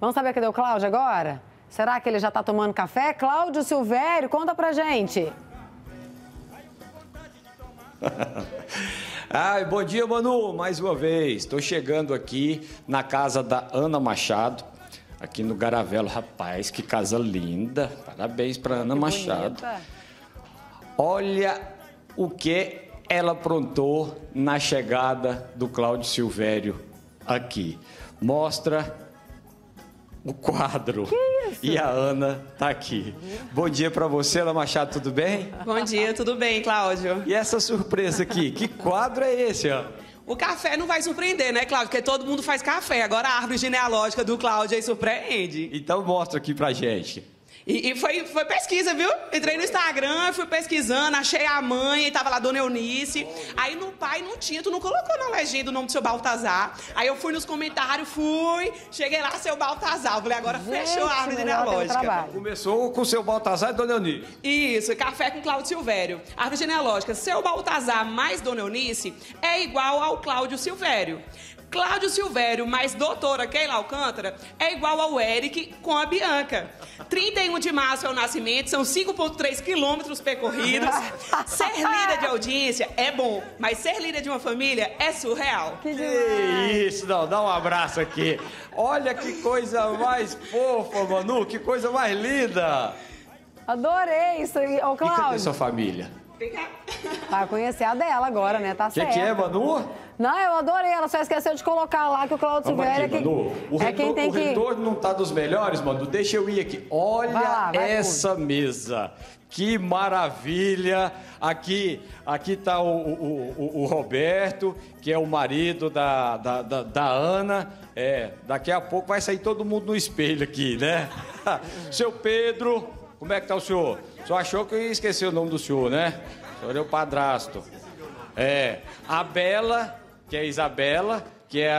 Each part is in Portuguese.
Vamos saber cadê o Cláudio agora? Será que ele já tá tomando café? Cláudio Silvério, conta pra gente. Ai, bom dia, Manu, mais uma vez. Estou chegando aqui na casa da Ana Machado, aqui no Garavelo. Rapaz, que casa linda. Parabéns para Ana Machado. Bonita. Olha o que ela aprontou na chegada do Cláudio Silvério aqui. Mostra o quadro. Que isso? E a Ana tá aqui. Bom dia para você, Ana Machado, tudo bem? Bom dia, tudo bem, Cláudio? E essa surpresa aqui, que quadro é esse, ó? O café não vai surpreender, né, Cláudio? Porque todo mundo faz café. Agora a árvore genealógica do Cláudio aí surpreende. Então mostra aqui pra gente. E foi pesquisa, viu? Entrei no Instagram, fui pesquisando, achei a mãe, e tava lá Dona Eunice. Aí no pai não tinha, tu não colocou na legenda o nome do seu Baltazar. Aí eu fui nos comentários, cheguei lá, seu Baltazar. Eu falei, agora fechou a árvore genealógica. Começou com o seu Baltazar e Dona Eunice. Isso, café com Cláudio Silvério. Árvore genealógica, seu Baltazar mais Dona Eunice é igual ao Cláudio Silvério. Cláudio Silvério mais doutora Keila Alcântara é igual ao Eric com a Bianca. 31 de março é o nascimento, são 5,3 quilômetros percorridos. Ser líder de audiência é bom, mas ser líder de uma família é surreal. Que isso, não, dá um abraço aqui. Olha que coisa mais fofa, Manu, que coisa mais linda. Adorei isso aí. Ô, E cadê Cláudio. sua família? Vai conhecer a dela agora, né? Tá O certo. que é, Manu? Não, eu adorei. Ela só esqueceu de colocar lá que o Cláudio Vamos Silvério aqui, Manu. quem O retorno não tá dos melhores, Manu. Deixa eu ir aqui. Olha vai essa mesa. Que maravilha. Aqui tá o Roberto, que é o marido da Ana. Daqui a pouco vai sair todo mundo no espelho aqui, né? Seu Pedro, como é que tá o senhor? O senhor achou que eu ia esquecer o nome do senhor, né? O senhor é o padrasto. A Bela, que é a Isabela, que é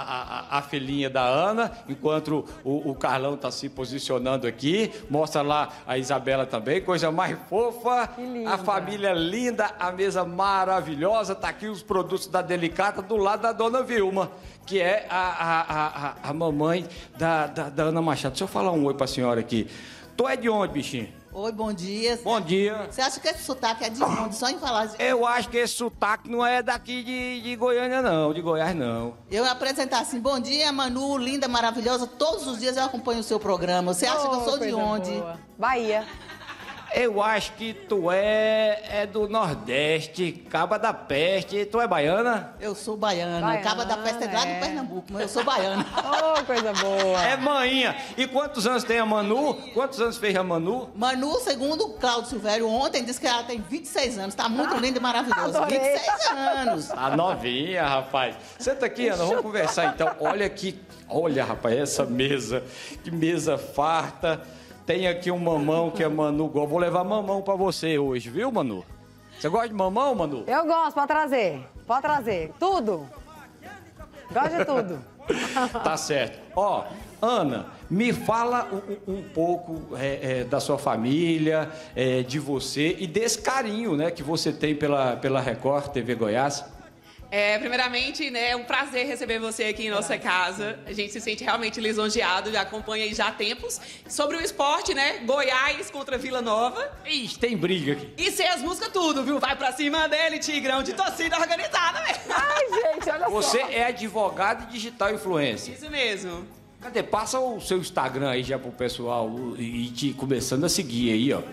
a filhinha da Ana, enquanto o Carlão está se posicionando aqui. Mostra lá a Isabela também, coisa mais fofa. A família linda, a mesa maravilhosa. Tá aqui os produtos da Delicata do lado da Dona Vilma, que é a mamãe da Ana Machado. Deixa eu falar um oi para a senhora aqui. Tu é de onde, bichinho? Oi, bom dia. Bom dia. Você acha que esse sotaque é de onde? Só em falar... Eu acho que esse sotaque não é daqui de Goiânia, não. De Goiás, não. Eu ia apresentar assim, bom dia, Manu, linda, maravilhosa. Todos os dias eu acompanho o seu programa. Você acha que eu sou de onde? Boa. Bahia. Eu acho que tu é do Nordeste, Caba da Peste. Tu é baiana? Eu sou baiana. Caba da Peste é lá do Pernambuco, mas eu sou baiana. Oh, coisa boa. É manhinha. E quantos anos tem a Manu? Quantos anos fez a Manu? Manu, segundo o Cláudio Silvério, ontem disse que ela tem 26 anos. Tá muito linda e maravilhosa. Adorei. 26 anos. Tá novinha, rapaz. Senta aqui, Ana, vamos conversar então. Olha aqui, olha, rapaz, essa mesa. Que mesa farta. Tem aqui um mamão que a Manu gosta. Vou levar mamão pra você hoje, viu, Manu? Você gosta de mamão, Manu? Eu gosto, pode trazer. Pode trazer. Tudo. Gosto de tudo. Tá certo. Ó, Ana, me fala um pouco da sua família, de você e desse carinho, né, que você tem pela Record TV Goiás. Primeiramente, né, é um prazer receber você aqui em nossa casa. A gente se sente realmente lisonjeado, já acompanha aí já há tempos. Sobre o esporte, né, Goiás contra Vila Nova. Ixi, tem briga aqui. E sei as músicas tudo, viu? Vai pra cima dele, Tigrão, de torcida organizada, velho. Ai, gente, olha Você só. é advogado e digital influencer. Isso mesmo. Cadê? Passa o seu Instagram aí já pro pessoal e te começando a seguir aí, ó.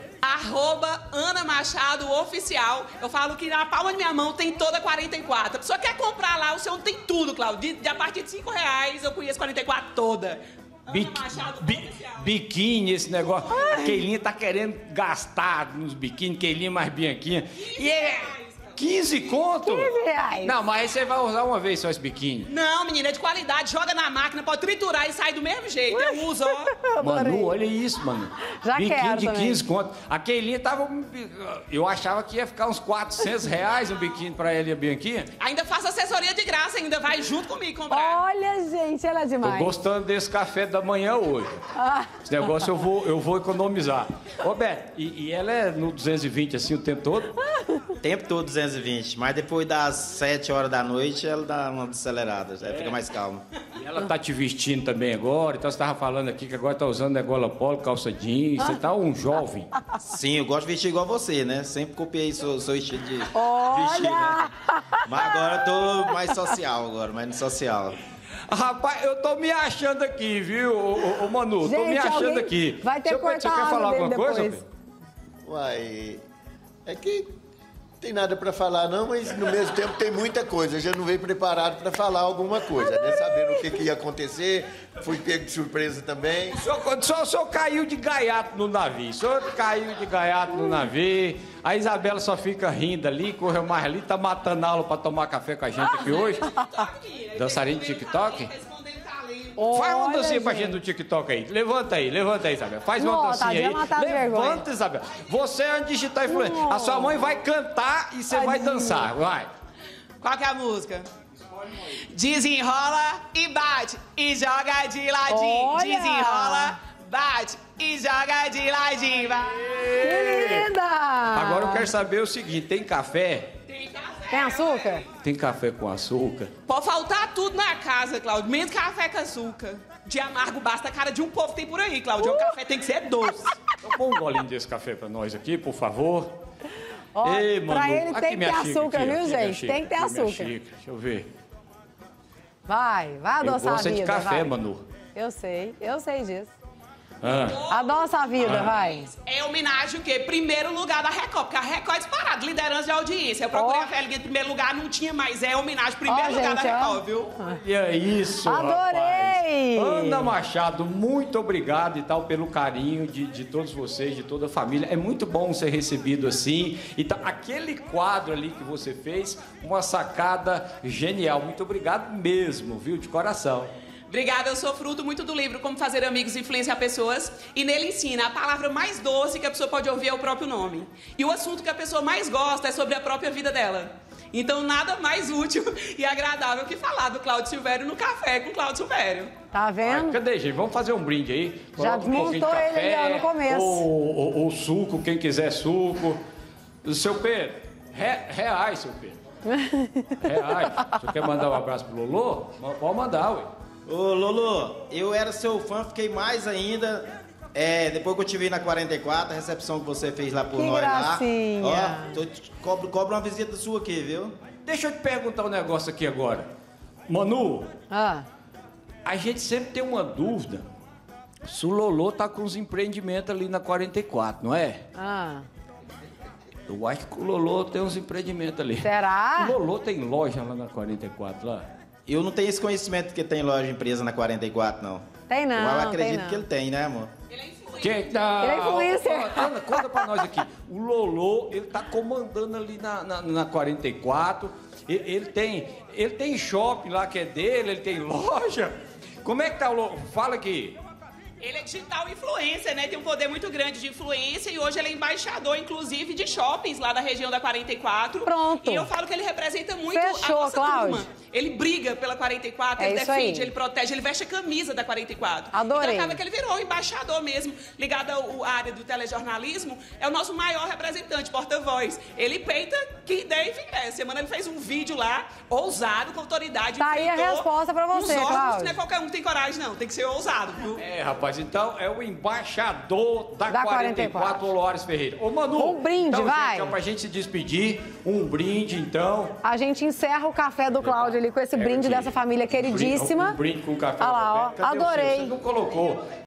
@Ana Machado Oficial. Eu falo que na palma de minha mão tem toda 44. A pessoa quer comprar lá, o seu tem tudo, Cláudio. A partir de R$5 eu conheço 44 toda. Ana Machado Oficial. Biquíni, esse negócio. A Keilinha tá querendo gastar nos biquíni, Keilinha mais Bianquinha. E é 15 conto? 15 reais. Não, mas aí você vai usar uma vez só esse biquíni. Não, menina, é de qualidade. Joga na máquina, pode triturar e sai do mesmo jeito. Eu uso, ó. Manu, olha isso, mano. Já biquíni quero de também. 15 conto. A Keilinha tava... Eu achava que ia ficar uns R$400 um biquíni pra ela e a Bianquinha. Ainda faço assessoria de graça, ainda vai junto comigo comprar. Olha, gente, ela é Tô demais. gostando desse café da manhã hoje. Esse negócio eu vou economizar. Ô, Beto, e ela é no 220 assim o tempo todo? O tempo todo, 220. 220. Mas depois das 7 horas da noite, ela dá uma acelerada, já fica mais calma. E ela tá te vestindo também agora, então você tava falando aqui que agora tá usando gola polo, calça jeans, você tá um jovem. Sim, eu gosto de vestir igual você, né? Sempre copiei seu estilo de vestir, né? Mas agora eu tô mais social mais no social. Rapaz, eu tô me achando aqui, viu, ô Manu? Tô me achando aqui. Vai ter que cortar Você quer falar alguma coisa? depois. Uai, é que não tem nada para falar não, mas no mesmo tempo tem muita coisa. Eu já não veio preparado para falar alguma coisa, né? Sabendo o que ia acontecer, fui pego de surpresa também. O senhor caiu de gaiato no navio. O senhor caiu de gaiato no navio. A Isabela só fica rindo ali, correu mais ali, tá matando a aula para tomar café com a gente aqui hoje. Dançarina de TikTok? Faz uma dancinha pra gente do TikTok aí. Levanta aí, Isabela. Faz uma dancinha aí. Levanta, Isabela. Você é um digital influencer. A sua mãe vai cantar e você vai dançar. Vai. Qual que é a música? Desenrola e bate e joga de ladinho. Olha! Desenrola, bate e joga de ladinho. Vai. Que linda! Agora eu quero saber o seguinte, tem café? Tem café. Tem açúcar? Tem café com açúcar? Pode faltar tudo na casa, Cláudio. Menos café com açúcar. De amargo basta a cara de um povo que tem por aí, Cláudio. O café tem que ser doce. Então põe um golinho desse café pra nós aqui, por favor. Ó, Ei, Manu, pra ele aqui tem que minha ter xícara, açúcar, aqui, viu, aqui minha gente? xícara, Tem que ter aqui minha açúcar. xícara. Deixa eu ver. Vai Eu adoçar a gosto vida, de café, vai. Manu. Eu sei disso. Ah. Adoça a vida, vai. É homenagem o quê? Primeiro lugar da Record, porque a Record é disparada, liderança de audiência. Eu procurei a velhinha em primeiro lugar, não tinha mais. É homenagem, primeiro lugar gente, da ó. Record, viu? E é isso, Adorei! rapaz. Ana Machado, muito obrigado e tal pelo carinho de todos vocês, de toda a família. É muito bom ser recebido assim. Então, aquele quadro ali que você fez, uma sacada genial. Muito obrigado mesmo, viu? De coração. Obrigada, eu sou fruto muito do livro Como Fazer Amigos e Influenciar Pessoas. E nele ensina a palavra mais doce que a pessoa pode ouvir é o próprio nome. E o assunto que a pessoa mais gosta é sobre a própria vida dela. Então, nada mais útil e agradável que falar do Cláudio Silvério no café com Cláudio Silvério. Tá vendo? Cadê, gente? Vamos fazer um brinde aí. Já Coloca um pouquinho de montou ele ali, ó, no começo. Ou suco, quem quiser suco. Seu Pedro, reais, seu Pedro. Reais. Você quer mandar um abraço pro Lolô? Pode mandar, ué. Ô, Lolo, eu era seu fã, fiquei mais ainda. Depois que eu te vi na 44, a recepção que você fez lá por Que nós gracinha. lá. Ó, cobro uma visita sua aqui, viu? Deixa eu te perguntar um negócio aqui agora. Manu, Ah, a gente sempre tem uma dúvida se o Lolô tá com uns empreendimentos ali na 44, não é? ah. Eu acho que o Lolô tem uns empreendimentos ali. Será? O Lolô tem loja lá na 44, lá? Eu não tenho esse conhecimento que tem loja empresa na 44, não. Tem não, Eu tem acredito não. que ele tem, né, amor? Ele é influente. Ele é influencer. Ana, conta pra nós aqui. O Lolô, ele tá comandando ali na 44. Ele tem shopping lá que é dele, ele tem loja. Como é que tá o Lolô? Fala aqui. Ele é digital influencer, né? Tem um poder muito grande de influência e hoje ele é embaixador, inclusive, de shoppings lá da região da 44. Pronto. E eu falo que ele representa muito Fechou, a nossa Cláudio. turma. Ele briga pela 44, É ele isso defende, aí. ele protege, ele veste a camisa da 44. Adorei. Então acaba que ele virou embaixador mesmo, ligado à área do telejornalismo, é o nosso maior representante, porta-voz. Ele peita que ideia e vier. Semana ele fez um vídeo lá, ousado, com autoridade. Tá aí a enfrentou resposta pra você, os órgãos, Cláudio. Não é qualquer um que tem coragem, não. Tem que ser ousado, viu? Rapaz, então é o embaixador da Da 44, Loares Ferreira. Ô, Manu. Um brinde, então, vai. Gente, pra gente se despedir, um brinde, então. A gente encerra o café do Cláudio ali com esse brinde aqui. dessa família queridíssima. Um brinde com o café. Olha lá, ó. Cadê o seu? Adorei. Você não colocou.